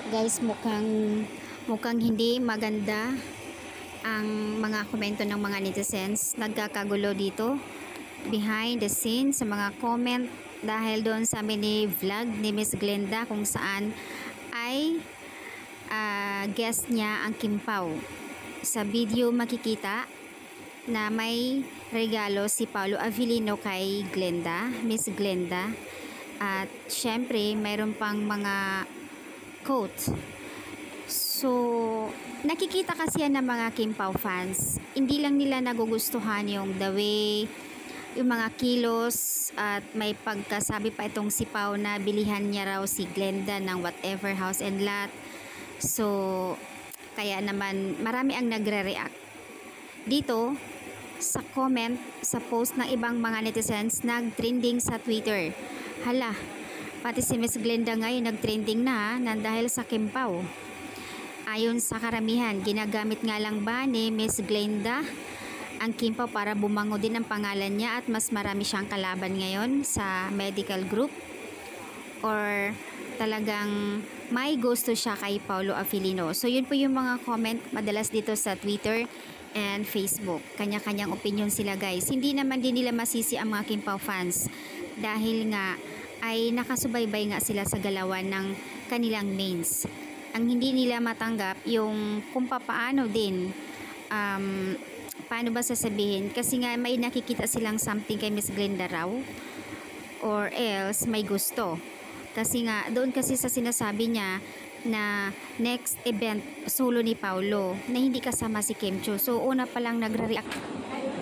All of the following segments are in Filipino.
Guys, mukhang hindi maganda ang mga komento ng mga netizens. Nagkakagulo dito behind the scenes sa mga comment dahil doon sa mini vlog ni Miss Glenda kung saan ay guest niya ang Kim Pao. Sa video makikita na may regalo si Paolo Avellino kay Glenda, Miss Glenda, at syempre mayroon pang mga quote. So, nakikita kasi yan ng mga Kim Pao fans. Hindi lang nila nagugustuhan yung the way, yung mga kilos, at may pagkasabi pa itong si Pao na bilihan niya raw si Glenda ng whatever house and lot. So, kaya naman marami ang nagre-react. Dito, sa comment, sa post ng ibang mga netizens, nag-trending sa Twitter. Hala, pati si Miss Glenda ngayon nag-trending na dahil sa Kim Pao. Ayon sa karamihan, ginagamit nga lang ba ni Miss Glenda ang Kim Pao para bumango din ang pangalan niya at mas marami siyang kalaban ngayon sa medical group? Or talagang may gusto siya kay Paolo Avellino? So yun po yung mga comment madalas dito sa Twitter and Facebook. Kanya-kanyang opinion sila, guys. Hindi naman din nila masisi ang mga Kim Pao fans dahil nga ay nakasubaybay nga sila sa galawan ng kanilang mains. Ang hindi nila matanggap yung kung paano din paano ba sasabihin, kasi nga may nakikita silang something kay Miss Glenda raw or else may gusto. Kasi nga doon kasi sa sinasabi niya na next event solo ni Paolo na hindi kasama si Kim Chiu. So una pa lang nagre-react.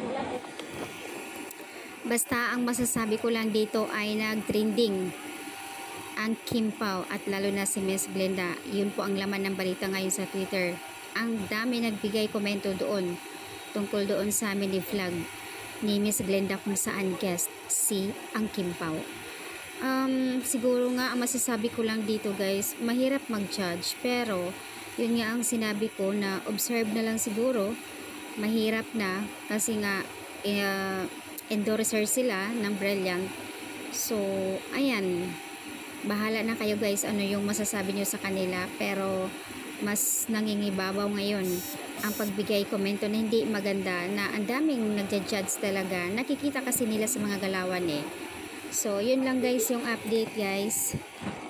Basta ang masasabi ko lang dito ay nag-trending ang Kim Pao at lalo na si Miss Glenda. Yun po ang laman ng balita ngayon sa Twitter. Ang dami nagbigay komento doon tungkol doon sa mini vlog ni Miss Glenda kung saan guest si ang Kim Pao. Siguro nga ang masasabi ko lang dito, guys, mahirap mag-judge, pero yun nga ang sinabi ko na observe na lang siguro. Mahirap na kasi nga endorser sila ng Brilliant. So ayan, bahala na kayo, guys, ano yung masasabi nyo sa kanila. Pero mas nangingibabaw ngayon ang pagbigay komento na hindi maganda, na ang daming nagja-judge talaga. Nakikita kasi nila sa mga galawan eh. So yun lang, guys, yung update, guys.